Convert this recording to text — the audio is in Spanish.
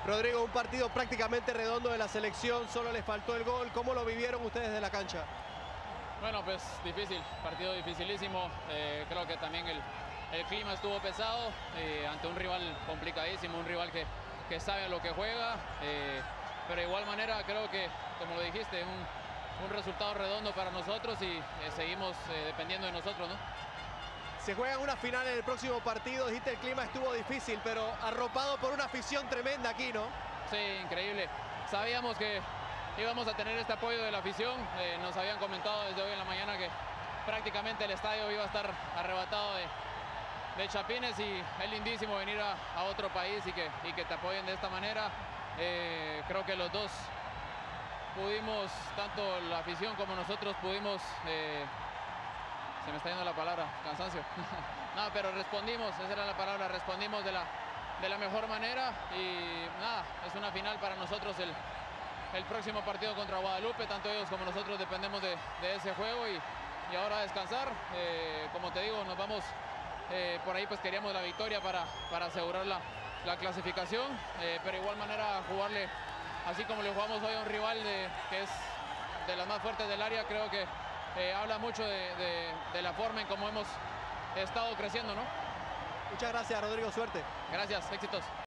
Rodrigo, un partido prácticamente redondo de la selección, solo les faltó el gol. ¿Cómo lo vivieron ustedes de la cancha? Bueno, pues difícil, partido dificilísimo. Creo que también el clima estuvo pesado ante un rival complicadísimo, un rival que sabe a lo que juega. Pero de igual manera creo que, como lo dijiste, un resultado redondo para nosotros y seguimos dependiendo de nosotros, ¿no? Se juega una final en el próximo partido, dijiste el clima estuvo difícil, pero arropado por una afición tremenda aquí, ¿no? Sí, increíble. Sabíamos que íbamos a tener este apoyo de la afición. Nos habían comentado desde hoy en la mañana que prácticamente el estadio iba a estar arrebatado de chapines y es lindísimo venir a otro país y que te apoyen de esta manera. Creo que los dos pudimos, tanto la afición como nosotros pudimos... se me está yendo la palabra, cansancio. No, pero respondimos, esa era la palabra, respondimos de la mejor manera y nada, es una final para nosotros el próximo partido contra Guadalupe, tanto ellos como nosotros dependemos de ese juego y ahora a descansar. Como te digo, nos vamos, por ahí pues queríamos la victoria para asegurar la clasificación, pero de igual manera jugarle así como le jugamos hoy a un rival que es de las más fuertes del área, creo que habla mucho de la forma en cómo hemos estado creciendo, ¿no? Muchas gracias, Rodrigo, suerte. Gracias, éxitos.